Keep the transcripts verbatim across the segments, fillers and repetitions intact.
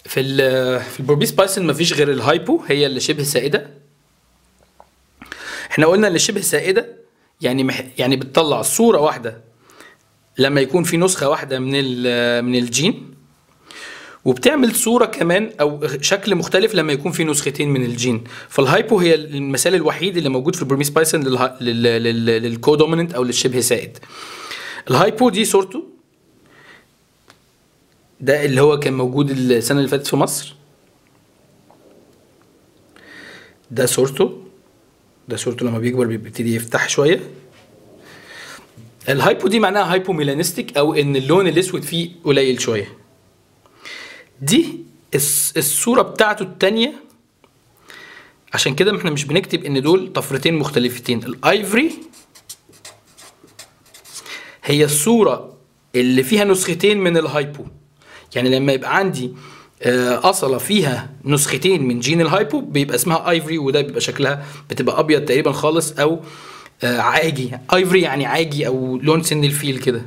في ال في البوربيس بايثون مفيش غير الهايبو هي اللي شبه سائده. احنا قلنا اللي شبه سائده يعني مح يعني بتطلع صوره واحده لما يكون في نسخه واحده من من الجين، وبتعمل صوره كمان او شكل مختلف لما يكون في نسختين من الجين. فالهايبو هي المثال الوحيد اللي موجود في البوربيس بايثون للكودوميننت او للشبه سائد. الهايبو دي صورته، ده اللي هو كان موجود السنه اللي فاتت في مصر. ده صورته، ده صورته لما بيكبر بيبتدي يفتح شويه. الهايبو دي معناها هايبو ميلانستيك او ان اللون الاسود فيه قليل شويه. دي الصوره بتاعته الثانيه، عشان كده احنا مش بنكتب ان دول طفرتين مختلفتين. الايفري هي الصوره اللي فيها نسختين من الهايبو، يعني لما يبقى عندي اصله فيها نسختين من جين الهايبو بيبقى اسمها ايفري، وده بيبقى شكلها بتبقى ابيض تقريبا خالص او عاجي. ايفري يعني عاجي او لون سن الفيل كده،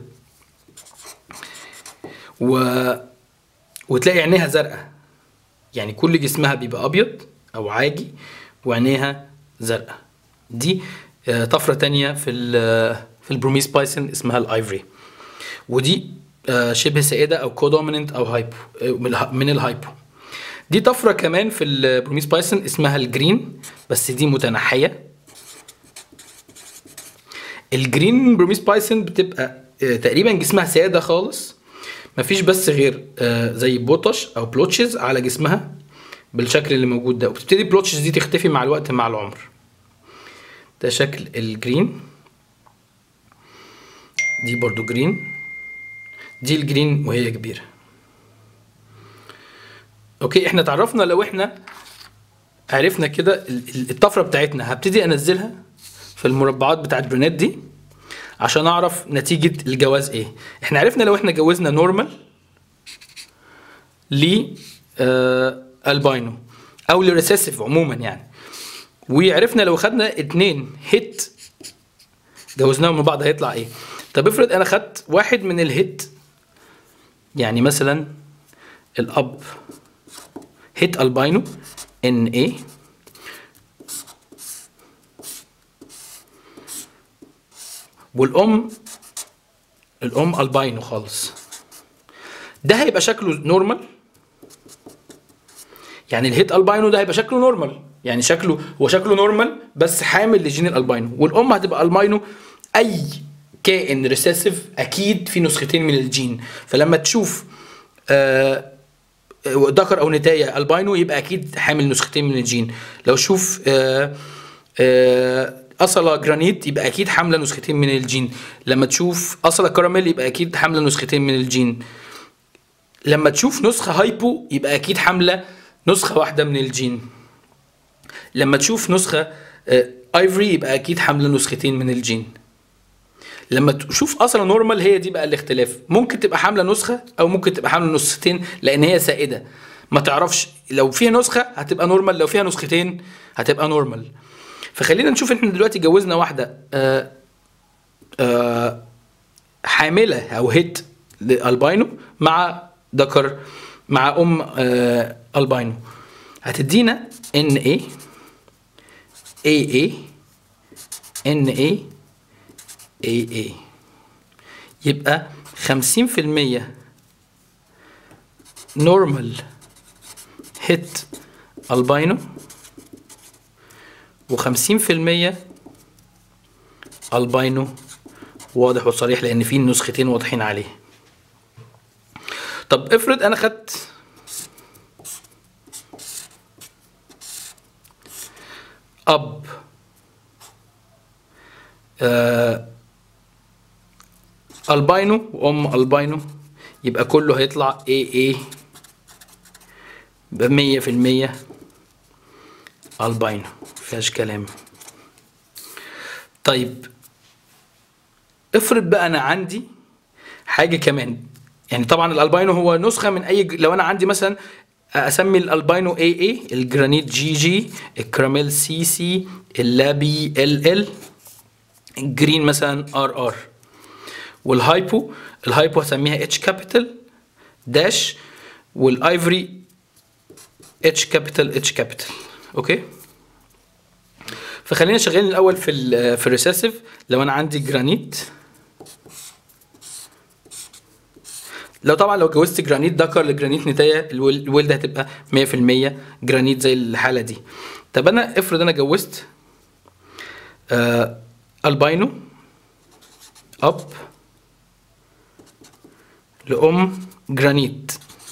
و... وتلاقي عينيها زرقاء، يعني كل جسمها بيبقى ابيض او عاجي وعينيها زرقاء. دي طفره تانية في ال في البوربيس بايثون اسمها الايفري، ودي شبه سائده او كودوميننت او هايبو من الهايبو. دي طفره كمان في البوربيس بايثون اسمها الجرين، بس دي متنحيه. الجرين بوربيس بايثون بتبقى تقريبا جسمها ساده خالص، مفيش بس غير زي بوتش او بلوتشز على جسمها بالشكل اللي موجود ده، وبتبتدي البلوتشز دي تختفي مع الوقت مع العمر. ده شكل الجرين، دي برضو جرين، دي الجرين وهي كبيرة. اوكي، احنا اتعرفنا. لو احنا عرفنا كده الطفرة بتاعتنا هبتدي انزلها في المربعات بتاعت برونيت دي عشان اعرف نتيجة الجواز ايه. احنا عرفنا لو احنا جوزنا نورمال ل الباينو او لريسيسيف عموما يعني، وعرفنا لو خدنا اتنين هيت جوزناهم من بعض هيطلع ايه. طب افرض انا خدت واحد من الهيت، يعني مثلا الاب هيت الباينو ان ايه، والام الام الباينو خالص، ده هيبقى شكله نورمال. يعني الهيت الباينو ده هيبقى شكله نورمال، يعني شكله هو شكله نورمال بس حامل لجين الالباينو، والام هتبقى الباينو. اي كائن ريسيسيف اكيد في نسختين من الجين، فلما تشوف آه ذكر او نتايه الباينو يبقى اكيد حامل نسختين من الجين. لو شوف آه آه اصله جرانيت يبقى اكيد حامله نسختين من الجين. لما تشوف اصله كراميل يبقى اكيد حامله نسختين من الجين. لما تشوف نسخه هايبو يبقى اكيد حامله نسخه واحده من الجين. لما تشوف نسخه آه ايفري يبقى اكيد حامله نسختين من الجين. لما تشوف اصلا نورمال هي دي بقى الاختلاف، ممكن تبقى حامله نسخه او ممكن تبقى حامله نسختين لان هي سائده، ما تعرفش لو فيها نسخه هتبقى نورمال، لو فيها نسختين هتبقى نورمال. فخلينا نشوف احنا دلوقتي جوزنا واحده آآ آآ حامله او هيت للباينو مع ذكر مع ام الباينو، هتدينا ان اي اي اي ان اي اي اي، يبقى خمسين في المية نورمال هيت الباينو وخمسين في المية الباينو واضح وصريح لان في نسختين واضحين عليه. طب افرض انا خدت اب آه الباينو وام الباينو، يبقى كله هيطلع اي اي بمية في المية الباينو، مفيهاش كلام. طيب افرض بقى انا عندي حاجه كمان، يعني طبعا الالباينو هو نسخه من اي، لو انا عندي مثلا اسمي الالباينو اي اي، الجرانيت جي جي، الكراميل سي سي، اللابي ال ال، الجرين مثلا ار ار، والهايبو الهايبو هسميها اتش كابيتال داش، والايفري اتش كابيتال اتش كابيتال. اوكي، فخلينا شغالين الاول في ال في الريسيسيف. لو انا عندي جرانيت، لو طبعا لو جوزت جرانيت ذكر لجرانيت نتايه، الولده هتبقى مية في المية جرانيت زي الحاله دي. طب انا افرض انا جوزت آه الباينو اب لام جرانيت،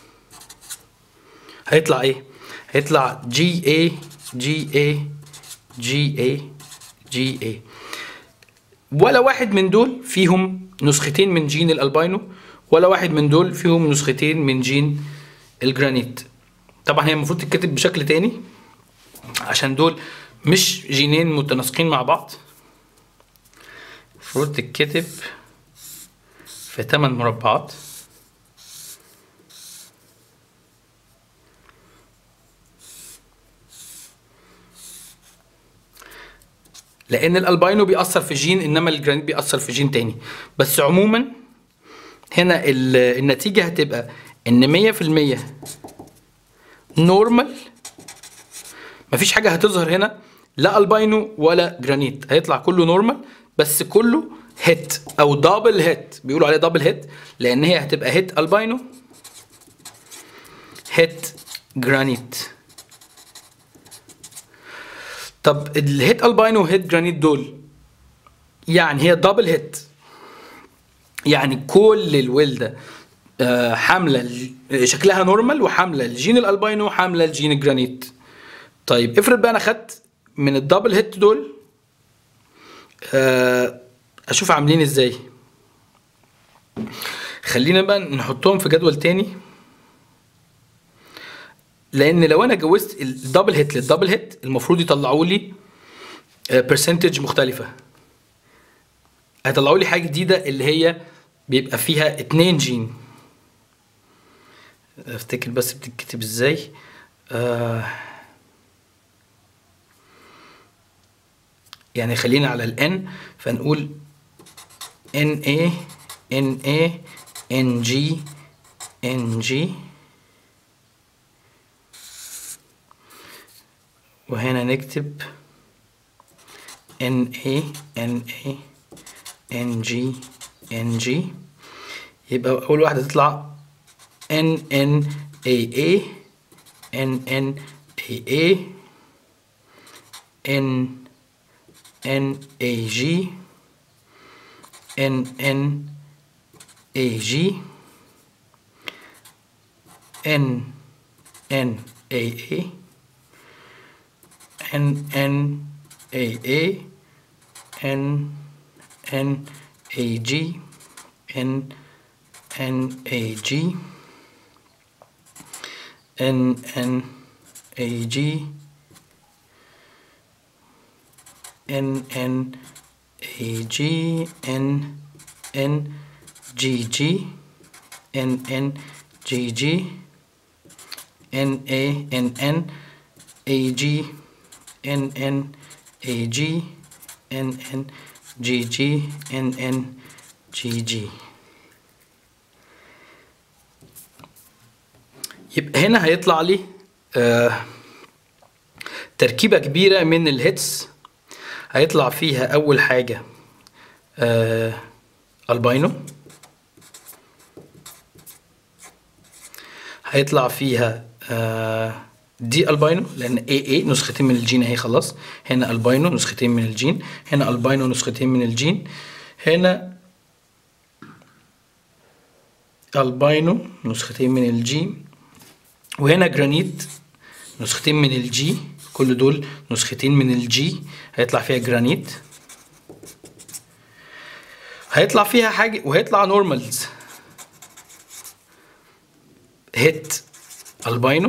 هيطلع ايه؟ هيطلع جي اي جي اي جي اي جي اي. ولا واحد من دول فيهم نسختين من جين الالباينو، ولا واحد من دول فيهم نسختين من جين الجرانيت. طبعا هي المفروض تتكتب بشكل تاني عشان دول مش جينين متناسقين مع بعض. المفروض تتكتب في تمن مربعات. لان الالباينو بيأثر في جين انما الجرانيت بيأثر في جين تاني. بس عموما هنا النتيجة هتبقى ان مية في المية نورمال، مفيش حاجة هتظهر هنا لا الباينو ولا جرانيت، هيطلع كله نورمال بس كله هيت او دبل هيت. بيقولوا عليه دبل هيت لان هي هتبقى هيت الباينو هيت جرانيت. طب الهيت الباينو وهيت جرانيت دول يعني هي دبل هيت، يعني كل الولده آه حامله شكلها نورمال وحامله الجين الالباينو وحامله الجين الجرانيت. طيب افرض بقى انا خدت من الدبل هيت دول آه اشوف عاملين ازاي. خلينا بقى نحطهم في جدول تاني، لان لو انا جوزت الدبل هيت للدبل هيت المفروض يطلعوا لي برسنتج مختلفه. هيطلعوا لي حاجه جديده اللي هي بيبقى فيها اتنين جين. افتكر بس بتتكتب ازاي. آه يعني خلينا على الان، فنقول ان اي ان اي ان جي ان جي، وهنا نكتب ان اي ان اي ان جي ان جي. يبقى اول واحده تطلع ان ان اي اي ان ان اي اي ان ان اي جي ان ان اي جي ان ان اي اي ان ان اي اي ان ان اي جي ان ان اي جي ان ان اي جي ان ان اي جي ان ان جي جي ان ان جي جي ان اي ان ان اي جي ان ان اي جي ان ان جي جي ان ان جي جي. يبقى هنا هيطلع لي آه تركيبة كبيرة من الهيتس. هيطلع فيها أول حاجة آه الباينو، هيطلع فيها آه دي الباينو لأن اي اي نسختين من الجين اهي خلاص. هنا الباينو نسختين من الجين، هنا الباينو نسختين من الجين، هنا الباينو نسختين من الجين، وهنا جرانيت نسختين من الجي. كل دول نسختين من الجي، هيطلع فيها جرانيت. هيطلع فيها حاجة وهيطلع نورمالز هيت الباينو،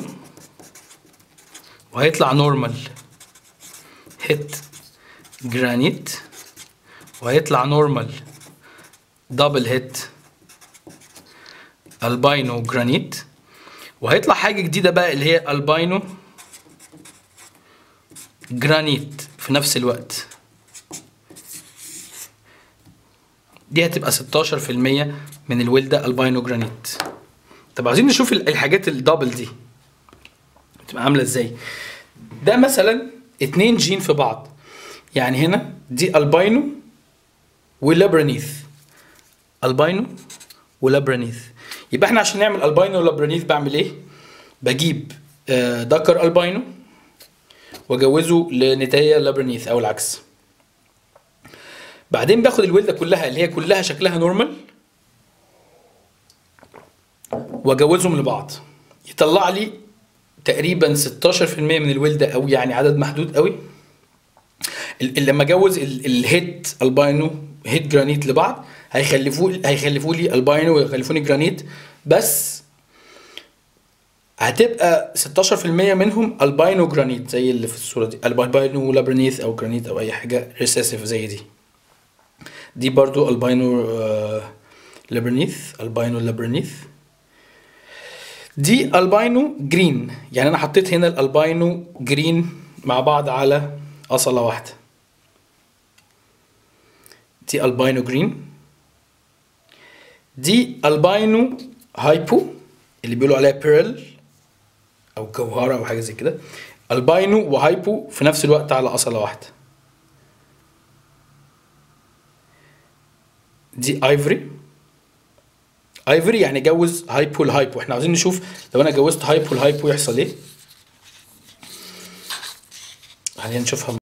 وهيطلع نورمال هيت جرانيت، وهيطلع نورمال دبل هيت الباينو جرانيت، وهيطلع حاجة جديدة بقى اللي هي الباينو جرانيت في نفس الوقت. دي هتبقى ستاشر في المية من الولدة الباينو جرانيت. طب عايزين نشوف الحاجات الدبل دي. بتبقى عامله ازاي. ده مثلا اتنين جين في بعض، يعني هنا دي الباينو ولابرانيث، الباينو ولابرانيث. يبقى احنا عشان نعمل الباينو ولابرانيث بعمل ايه؟ بجيب ذكر الباينو واجوزه لنتايه لابرانيث او العكس. بعدين باخد الولده كلها اللي هي كلها شكلها نورمال واجوزهم لبعض، يطلع لي تقريبا ستاشر في المية من الولده، او يعني عدد محدود قوي. لما اجوز الهيد الباينو هيد جرانيت لبعض هيخلفوا هيخلفوا لي الباينو ويخلفوني جرانيت، بس هتبقى ستاشر في المية منهم الباينو جرانيت زي اللي في الصوره دي، الباينو لابرانيث او جرانيت او اي حاجه ريسيسيف زي دي. دي برضو الباينو لابرانيث، الباينو لابرانيث. دي الباينو جرين، يعني انا حطيت هنا الالباينو جرين مع بعض على اصله واحده. دي الباينو جرين. دي الباينو هايبو اللي بيقولوا عليها بيرل او جوهره او حاجه زي كده، الباينو وهايبو في نفس الوقت على اصله واحده. دي ايفري، ايفري يعني جوز هايبو لهايبو. احنا عاوزين نشوف لو انا جوزت هايبو لهايبو يحصل ايه. خلينا نشوفها.